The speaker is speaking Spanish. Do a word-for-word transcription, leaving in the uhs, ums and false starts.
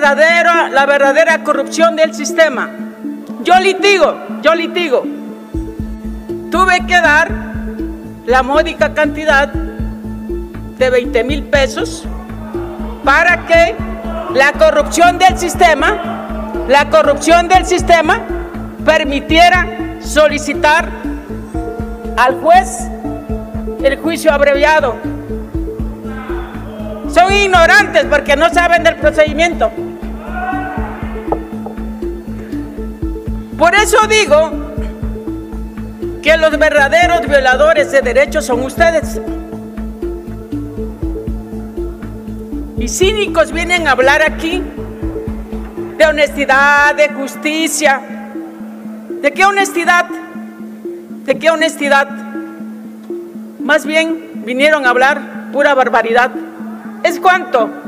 verdadera, la verdadera corrupción del sistema. Yo litigo, yo litigo. Tuve que dar la módica cantidad de veinte mil pesos para que la corrupción del sistema, la corrupción del sistema permitiera solicitar al juez el juicio abreviado. Son ignorantes porque no saben del procedimiento. Por eso digo que los verdaderos violadores de derechos son ustedes. Y cínicos vienen a hablar aquí de honestidad, de justicia. ¿De qué honestidad? ¿De qué honestidad? Más bien vinieron a hablar pura barbaridad. ¿Es cuánto?